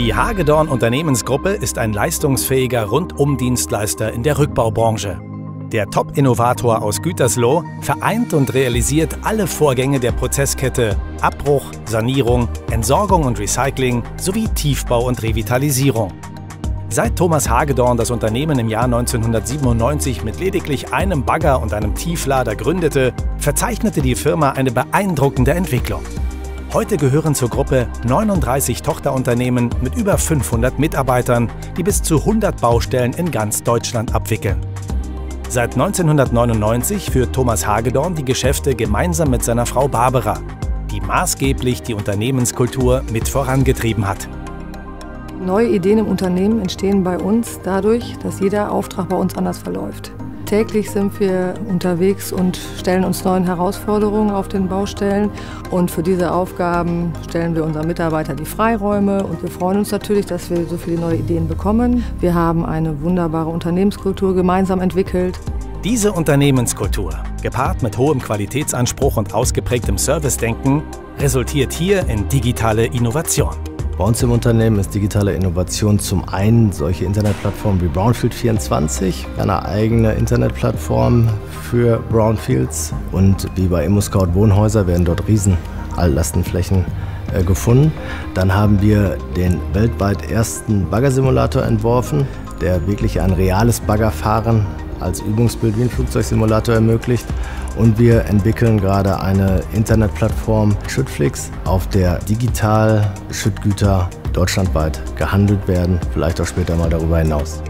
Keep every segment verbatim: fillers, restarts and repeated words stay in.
Die Hagedorn Unternehmensgruppe ist ein leistungsfähiger Rundum-Dienstleister in der Rückbaubranche. Der Top-Innovator aus Gütersloh vereint und realisiert alle Vorgänge der Prozesskette Abbruch, Sanierung, Entsorgung und Recycling sowie Tiefbau und Revitalisierung. Seit Thomas Hagedorn das Unternehmen im Jahr neunzehnhundertsiebenundneunzig mit lediglich einem Bagger und einem Tieflader gründete, verzeichnete die Firma eine beeindruckende Entwicklung. Heute gehören zur Gruppe neununddreißig Tochterunternehmen mit über fünfhundert Mitarbeitern, die bis zu hundert Baustellen in ganz Deutschland abwickeln. Seit neunzehnhundertneunundneunzig führt Thomas Hagedorn die Geschäfte gemeinsam mit seiner Frau Barbara, die maßgeblich die Unternehmenskultur mit vorangetrieben hat. Neue Ideen im Unternehmen entstehen bei uns dadurch, dass jeder Auftrag bei uns anders verläuft. Täglich sind wir unterwegs und stellen uns neuen Herausforderungen auf den Baustellen. Und für diese Aufgaben stellen wir unseren Mitarbeitern die Freiräume. Und wir freuen uns natürlich, dass wir so viele neue Ideen bekommen. Wir haben eine wunderbare Unternehmenskultur gemeinsam entwickelt. Diese Unternehmenskultur, gepaart mit hohem Qualitätsanspruch und ausgeprägtem Servicedenken, resultiert hier in digitale Innovation. Bei uns im Unternehmen ist digitale Innovation zum einen solche Internetplattformen wie Brownfield vierundzwanzig, eine eigene Internetplattform für Brownfields, und wie bei ImmoScout Wohnhäuser werden dort riesen Altlastenflächen äh, gefunden. Dann haben wir den weltweit ersten Baggersimulator entworfen, der wirklich ein reales Baggerfahren als Übungsbild wie ein Flugzeugsimulator ermöglicht. Und wir entwickeln gerade eine Internetplattform Schüttflix, auf der digital Schüttgüter deutschlandweit gehandelt werden, vielleicht auch später mal darüber hinaus.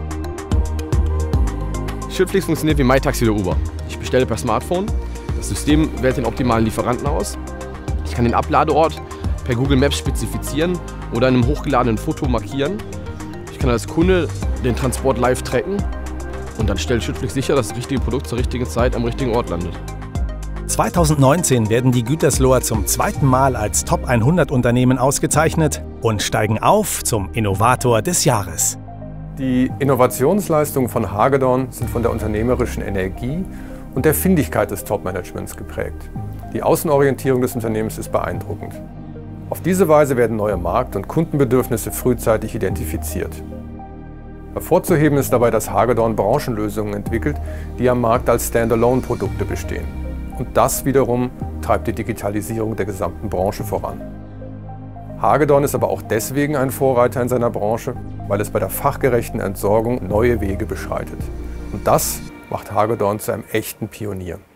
Schüttflix funktioniert wie MyTaxi oder Uber. Ich bestelle per Smartphone, das System wählt den optimalen Lieferanten aus. Ich kann den Abladeort per Google Maps spezifizieren oder in einem hochgeladenen Foto markieren. Ich kann als Kunde den Transport live tracken. Und dann stellt Schüttflix sicher, dass das richtige Produkt zur richtigen Zeit am richtigen Ort landet. zweitausendneunzehn werden die Gütersloher zum zweiten Mal als Top hundert Unternehmen ausgezeichnet und steigen auf zum Innovator des Jahres. Die Innovationsleistungen von Hagedorn sind von der unternehmerischen Energie und der Findigkeit des Top-Managements geprägt. Die Außenorientierung des Unternehmens ist beeindruckend. Auf diese Weise werden neue Markt- und Kundenbedürfnisse frühzeitig identifiziert. Hervorzuheben ist dabei, dass Hagedorn Branchenlösungen entwickelt, die am Markt als Standalone-Produkte bestehen. Und das wiederum treibt die Digitalisierung der gesamten Branche voran. Hagedorn ist aber auch deswegen ein Vorreiter in seiner Branche, weil es bei der fachgerechten Entsorgung neue Wege beschreitet. Und das macht Hagedorn zu einem echten Pionier.